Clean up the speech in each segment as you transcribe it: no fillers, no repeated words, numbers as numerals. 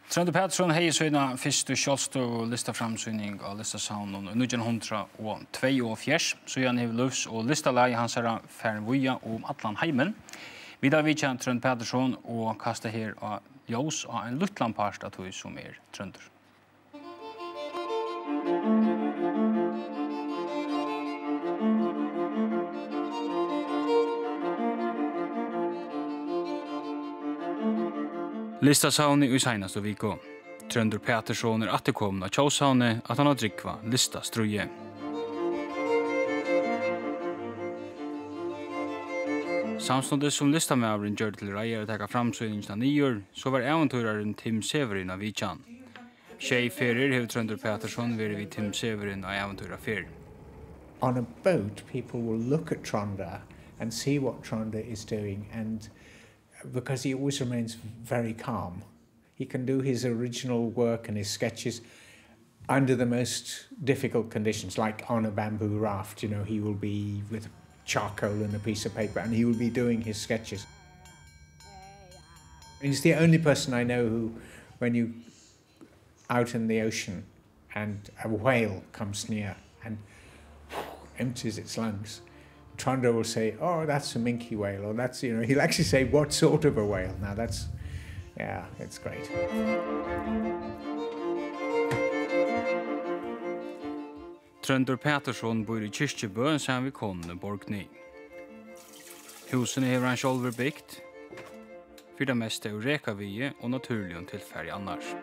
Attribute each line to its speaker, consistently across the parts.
Speaker 1: Trønder Pettersson hei søgna fyrstu kjølstøv og listaframsyning av listasaunen i 1942, så han hev løvs og listalai hans herra færvuja om Atlan heimen. Vidar vidtjen Trønder Pettersson og kasta her av ljós av en luttlampart av tog som Trønder. Listasavni i senaste viko. Trønder Pettersson atterkommen av tjåsavni at han har drikva listastruje. Samstundes som listamævren gjør til reier å taka framsynningen av nyer, så var eventyraren Tim Severin av Vitjan. Tjejferier hev Trønder Pettersson vært vid Tim Severin av eventyraferier.
Speaker 2: On a boat, people will look at Trønder and see what Trønder is doing, and because he always remains very calm. He can do his original work and his sketches under the most difficult conditions, like on a bamboo raft. You know, he will be with charcoal and a piece of paper, and he will be doing his sketches. He's the only person I know who, when you out in the ocean and a whale comes near and empties its lungs, Trønder will say, "Oh, that's a minke whale," or that's, you know, he'll actually say, "What sort of a whale?" Now that's, yeah, it's great.
Speaker 1: Trønder Pettersson bor i Kyrkjebø, som vi konne Borgny. Husene hever han sjolver byggt, for det meste er rekavie og naturlig og tilfærdig annars.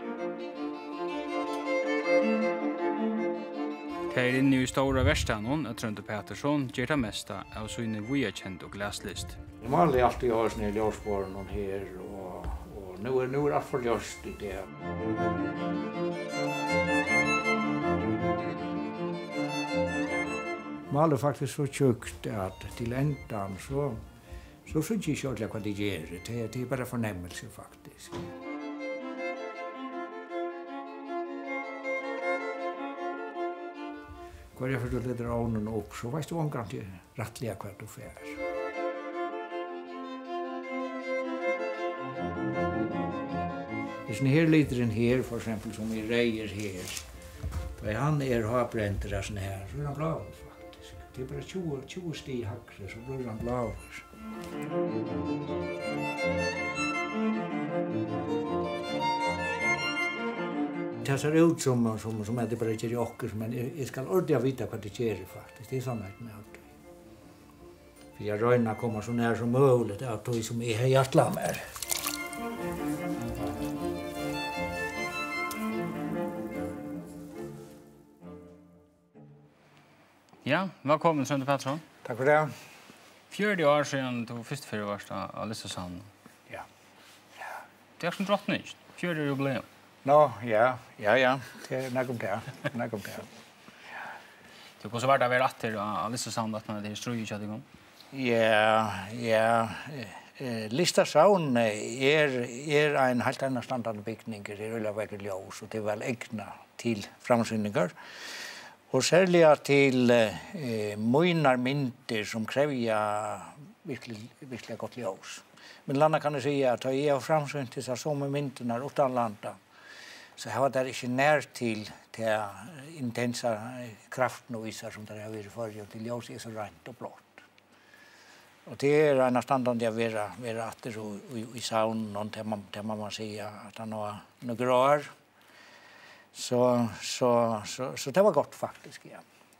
Speaker 1: Her inne i stora verstanon at Trønder Pettersson gjør det meste av sine vujakjent og glaslist.
Speaker 3: Normalt er alltid gjørs ned i ljøsbåren her, og nu er alt for ljøst i det. Maler faktisk så tjukt at til endan så synes jeg ikke ordentlig hva det gjør. Det er bare fornemmelse faktisk. Hvor jeg får leder ovnen opp, så veist du omgang til rettelig hva du får. Hvis ni her lideren her, for eksempel, som i reier her, for han har brent det sånn her, så er han blå faktisk. Det er bare 20 sti hakre, så blir han blå. Det ser ut som att det bara inte är åker, men jag ska ordentligt veta vad det gör faktiskt. Det är sånt med allt. För jag röjnar komma så nära som möjligt att det som är hjärtla med.
Speaker 1: Ja, velkommen Trønder Pettersson.
Speaker 3: Tack för det.
Speaker 1: 40 år siden du først fyrir varst av listasaunen.
Speaker 3: Ja.
Speaker 1: Det er som drottning, 40 jubileum.
Speaker 3: Ja. Det är något där.
Speaker 1: Du kan så vart av atter av listasaunen at man det strøy ikke hadde.
Speaker 3: Ja. Listasaun är en helt annan standardbyggning. Det är väldigt ljus och det är väl egna till framsyningar. Och särskilt till mojnar mynter som kräver virkelig gott ljus. Men landa kan jag säga att jag har framsynt till så med mynterna utan landa. Så här var det inte nær till intensa kraftnovisar som det har varit förr till ljus är så rent och blått. Och det är en standard jag vill atter i saunen och där man säger att han har några år. Så det var gott faktiskt, ja.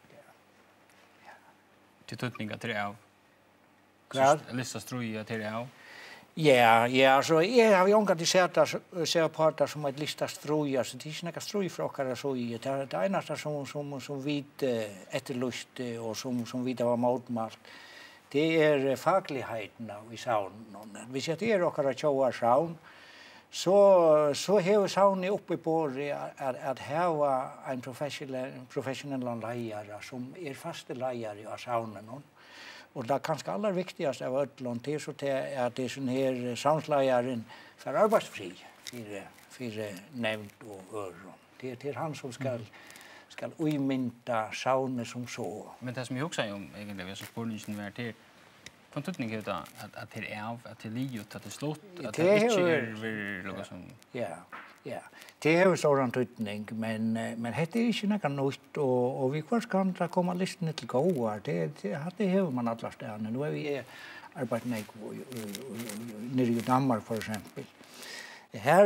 Speaker 1: Till tutningar till det av?
Speaker 3: Klart.
Speaker 1: Listastruja till det av?
Speaker 3: Ja, så jag har ju omgått i se på det som ett listastruja, så det är inte några strujfråkare så i. Det är det ena som vid efterlust och som vid var motmalt. Det är fagligheten i saunen. Hvis jag är åkare tjoar saun, så har saunen uppe på att ha en professionell lejare som är faste lejare av saunen. Och det kanske allra viktigaste av ödlån till så att det är sån här saunslejaren för arbetsfri för nämnt och öron. Det är han som ska uimynta saunen som så.
Speaker 1: Men det som jag också säger om egentligen är så spårningen var till Kan tutning heta att det är av att det liot att det slott att det inte är något som
Speaker 3: Ja. Ja. Det är ju sådan tydning, men det är inte något nytt och vi kvart kan ta komma listan till goda. Det har man alla ställen. Nu är vi arbetat med nere i Danmark för exempel. Här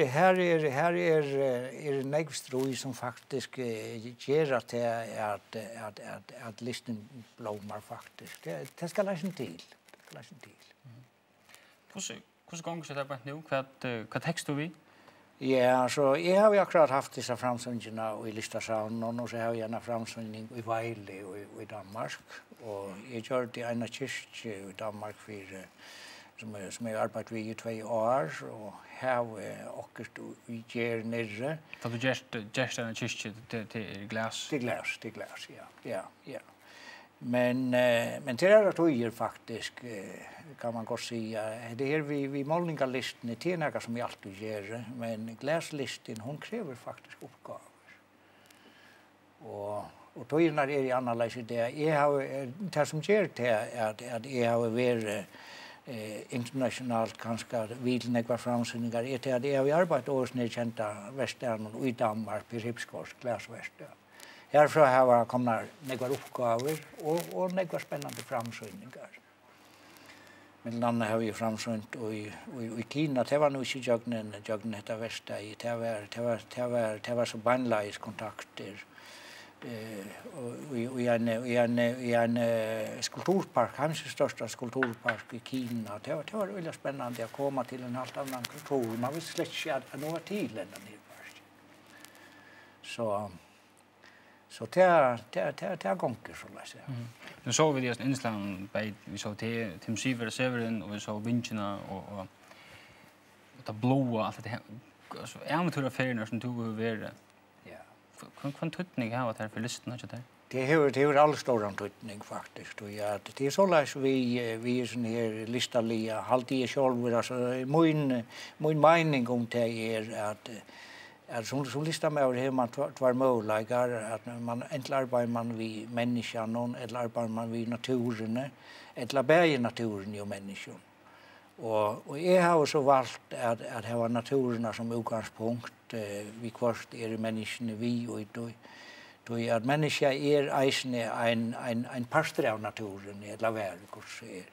Speaker 3: är nägstroj som faktiskt ger att listan blommar faktiskt. Det ska läsa till.
Speaker 1: Hur gånger så där på nu? Vad text du vi?
Speaker 3: Ja, så jag har ju akkurat haft dessa framsynningarna i Listasaunen och så har jag gärna framsynning i Vejle i Danmark. Och jag gör det ena kyrk i Danmark som jag arbetat vid i 2 år och här åker vi ger nere.
Speaker 1: Så du gärst en kyrk till glas?
Speaker 3: Till glas, ja. Men det är att höjer faktiskt kan man gott säga. Det är vi målningarlistan till något som vi alltid gör, men glaslistan hon kräver faktiskt uppgifter. Och då är det annorlunda det. Jag har det som gör det att jag har varit internationellt ganska vidnägva framsynningar är det att jag har arbetat års nedkända västern i Danmark på Ripskors glasväster. Härifrån har jag kommit några uppgifter och några spännande framsynningar. Men annat har vi framsynt i Kina. Det var nog inte jagnen detta värsta i. Det var så bandlais kontakter. I en skulpturpark, kanske största skulpturpark i Kina. Det var väldigt spännande att komma till en helt annan kultur. Man visste slätt inte att nå till ända nerpark. Så det är gånger så läs jag.
Speaker 1: Nu såg vi det i Island, vi såg Tim Severin och vi såg Vincherna och det blåa allt det alltså äventyraffärerna som tog över. Ja. Kan tutning ha att här för listan inte där.
Speaker 3: Det är all stor antydning faktiskt och ja det är så läs vi är sån här listalia alltid själv alltså min mening om det är att som listar med över man två möjligheter att man äntligen arbetar man vid människan eller arbetar man vid naturen eller bäge naturen och människan. Och jag har så valt att ha naturerna som utgångspunkt vi kvart är människan vi och då är att människa är en pastor av naturen eller verkors är.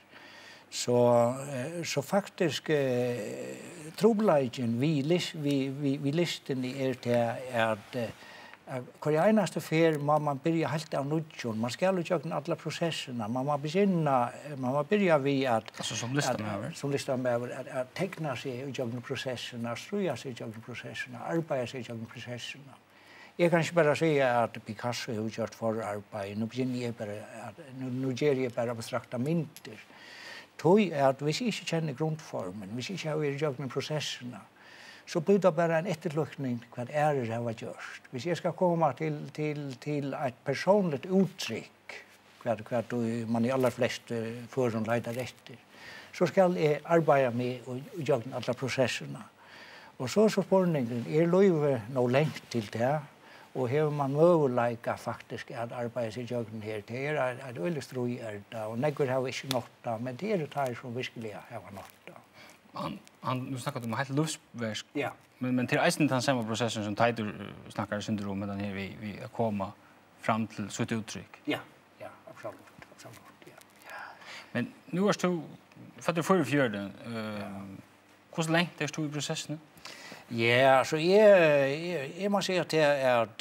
Speaker 3: Så faktiskt trobladjen vi listen är till att kvar enaste fer man börja helt av nudjon man ska ju göra alla processerna man börja vi att
Speaker 1: alltså som listar med
Speaker 3: att teckna sig i göra processerna struja sig i göra processerna arbeta sig i göra processerna. Jag kan inte bara säga att Picasso har gjort förarbete nu ger jag bara abstrakta mynter. Tog att vi inte känner grundformen, vi inte har gjort processerna, så blir det bara en efterlökning vad det har gjort. Hvis jag ska komma till ett personligt uttryck, vad man i allra flest föron letar efter, så ska jag arbeta med och göra alla processerna. Och så spårningen löjve nog längt till det, och har man möjlighet faktiskt att arbeta sig gögnen här det är att väldigt ströjärda och något har vi inte nått men det är det här som verkligen har nått.
Speaker 1: Han snackade om helt luftsverk.
Speaker 3: Ja.
Speaker 1: Men till eisen den samma processen som Teitur snackar syndrom med den här vi komma fram till sitt uttryck.
Speaker 3: Ja, absolut, ja.
Speaker 1: Men nu är du för det för fjärde hur länge är du i processen?
Speaker 3: Ja, så jag måste säga att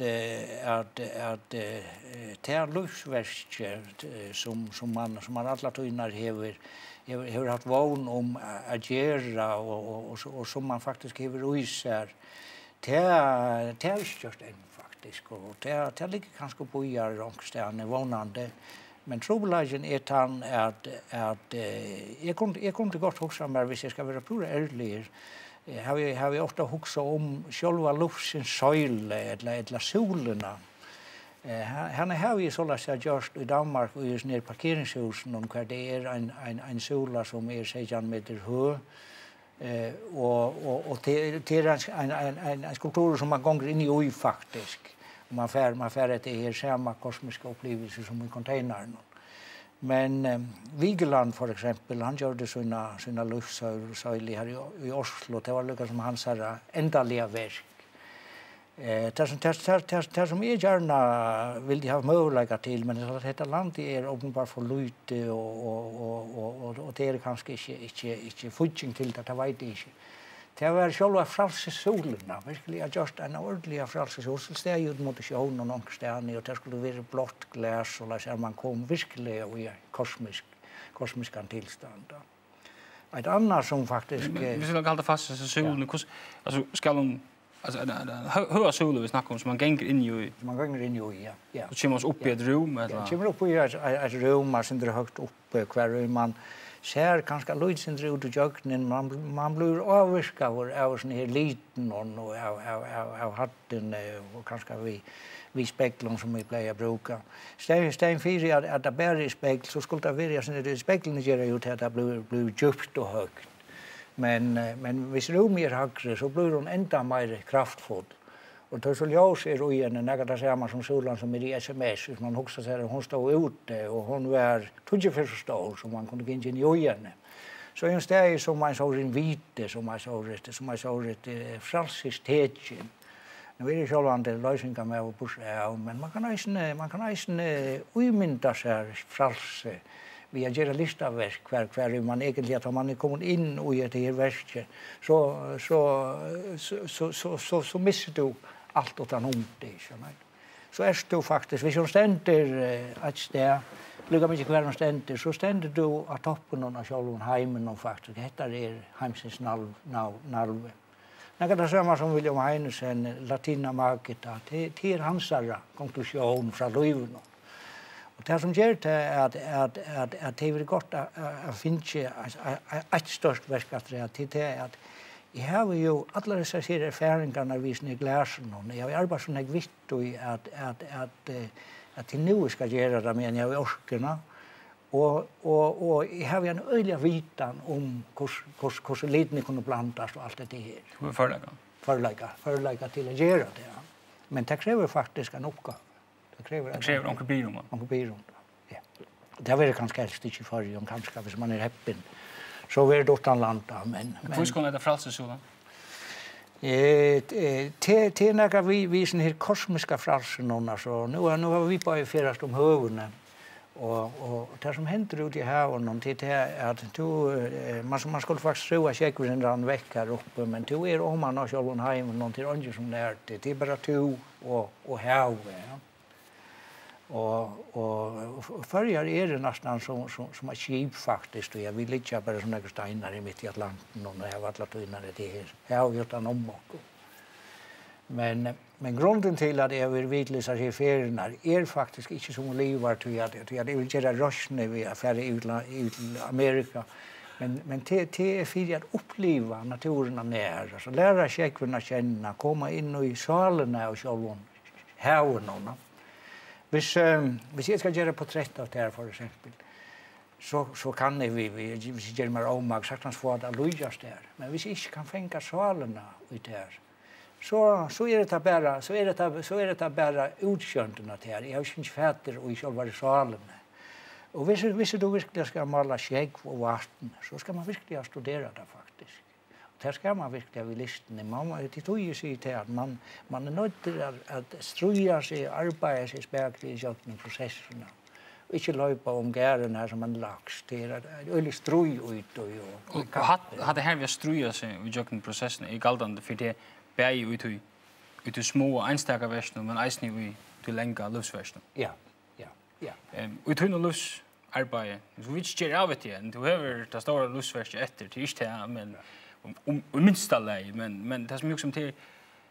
Speaker 3: det är luftsverk som man alla tydnar har haft vån om att göra och som man faktiskt har isär. Det är inte just än faktiskt och det ligger kanske på någonstans vånande. Men trobladjen är han att jag kunde gott huxa mig hvis jag ska vara pura ärlig. Har vi ofta huxa om själva luftens söjle eller solerna. Han har vi så lätt att just i Danmark och just ner parkeringshusen om hur det är en sola som är 16 meter hög. Och det är en skulptur som man gånger in i faktiskt. Man fär att det är samma kosmiska upplevelser som i containern. Men Vigeland för exempel, han gjorde sina livssöjlig här i Oslo. Det var lika som hans ändaliga verk. Det som jag gärna vill ha möjlighet till, men detta land är uppenbart för lite och det är kanske inte fullting till det vet jag inte. Det var själva frälsesolerna, verkligen just en ordentlig frälsesol. Så steg ut mot sjön och någonstans och det skulle vara blått glas och så man kom verkligen i kosmiska tillstånd. Ett annat som faktiskt...
Speaker 1: Vi ska hålla fast sig solen. Alltså ska hon... Alltså höra solen vi snackar om som man gänger in i.
Speaker 3: Man gänger in i, ja.
Speaker 1: Så kommer man upp i ett rum eller?
Speaker 3: Ja, kommer upp i ett rum och sen högt upp kvar man ser ganska lydsyndre ut i jöknen. Man blir avviskad av sån här liten och av hatten och kanske vi spegeln som vi plejer bruka. Stein fyra att det bär i spegel så skulle det vara sån här spegeln gör ut att det blir djupt och högt. Men hvis rummet är högre så blir hon ända mer kraftfull. Och då så ljus är i en näga det samma som solen som är i SMS. Man också säger hon står ute och hon var 24 stor så man kunde gå in i ögonen. Så en steg som man såg en vite som man såg ett frälsningstecken. Nu är det självande lösningar med och pussa men man kan ju umynta sig frälse. Vi har gjort listaverk kvar man egentligen att man är kommit in i det här verket så missar du allt utan om det. Så är du faktiskt, hvis du ständer ett steg, lika mycket kvar och ständer, så ständer du av toppen av själva heimen och faktiskt. Detta är heimsins nalve. Något det samma som William Heinesen, Latina Magita, det är hans konklusion från livet. Och det som gör det är att det är gott att finna ett störst verk att det är att jag har ju alla dessa erfarenheterna visn i glasen och jag har arbetat så vitt i att det nu ska göra det men jag orkarna och jag har en öliga vitan om hur liten kunde blandas och allt det här. Förlägga till att göra det. Men det kräver faktiskt en uppgave. Det kräver
Speaker 1: onkel Byrum.
Speaker 3: Ja. Det var kanske helst inte för om kanske hvis man är häppen. Så är det utan landa men
Speaker 1: hur ska det frälsesolen?
Speaker 3: Till några vi sån här kosmiska frälsen så nu har vi på ferast om hövnen. Och det som händer ute i haven det är att man skulle faktiskt tro att säkert rann väck här uppe men du är om man har själv hem någon till andra som lärt det är bara du och hav. Och förr är det nästan som ett skip faktiskt och jag vill inte bara såna stenar i mitt i Atlanten och jag har alla tunnar det här. Jag har gjort en omvåk. Men grunden till att jag vill vidlysa sig ferierna är faktiskt inte som livar till att jag vill göra röstne vid affärer i Amerika. Men det är för att uppleva naturen nära. Alltså lära sig kunna känna, komma in i salerna och själva haven. Hvis jag ska göra porträtt av det här för exempel så kan vi göra mer omag saktans få att lyjas där. Men hvis jag inte kan fänga salerna i det här så är det bara utkönterna det här. Jag har inte fäder och i själva salen. Och hvis du verkligen ska måla skägg och vatten så ska man verkligen studera det faktiskt. Det ska man verkligen vid listan. Det tog ju sig till att man är nöjd att struja sig, arbeta sig spärkligt i processerna. Och inte löpa om gären här som en lax. Det är ölig struj ut och
Speaker 1: hade här vi struja sig i processerna i galdande för det bäj ut i små enstaka versioner men eisen i till länga livsversioner.
Speaker 3: Ja.
Speaker 1: Och tunna livs arbete. Så vi inte av det igen. Du har det stora livsversioner efter till inte men minsta läge men det som liksom till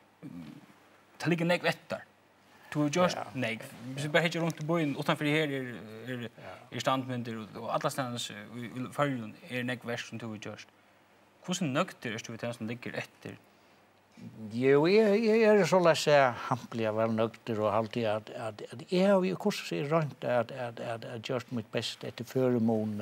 Speaker 1: det ligger nek vettar. Du har just nek. Vi bara hittar runt i byn utanför här är standmynter och alla stans i förrun är nek värst som du har just. Hur nökter är du som ligger efter?
Speaker 3: Jo, jag är så läsa hampliga väl nökter och alltid att jag har ju kurser runt att just mitt bästa efter förmån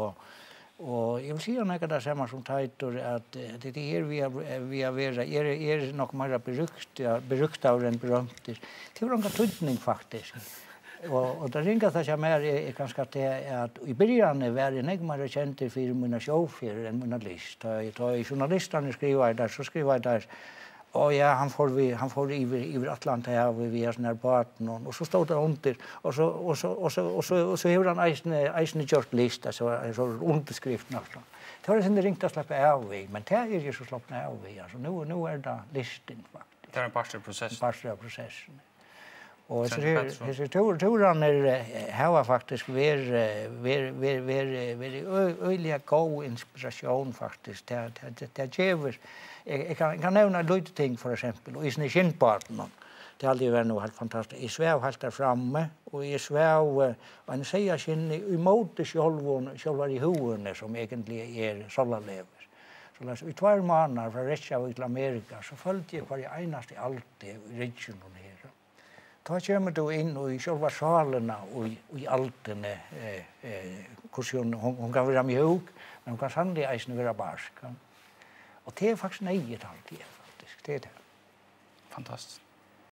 Speaker 3: och jag vill säga något där samma som tajtor att det är vi har är nog mer berykt av den berömte. Det var en tydning faktiskt. Och det ringar sig mer är ganska att I början var det nägmare känt för mina showfyrer än mina list. Jag journalisterna skriver där så skriver där och ja han får över Atlanta här vi är sån här båten och så står det under och så hur han eisen gjort lista så underskrift nästan. Det var inte ringt att släppa av vi men det är ju så släppa av vi alltså nu är det listan faktiskt.
Speaker 1: Det är en partsprocess.
Speaker 3: Processen. Och så turan har faktiskt öliga god inspiration faktiskt. Det ger jag kan nämna lite ting för exempel och I sin skinnparten. Det hade ju varit nog helt fantastiskt. I sväv helt där framme och I sväv en säga skinn I mode själva I huvudet som egentligen är solalever. Så läs I 2 månader från Reykjavik till Amerika så följde jag varje enaste alltid I regionen här. Då kommer du in I själva salerna och I allten kursen hon kan vara mjuk men hon kan sannolikt eisen vara barsk. Och det är faktiskt nejet alltid faktiskt. Det är det.
Speaker 1: Fantastiskt.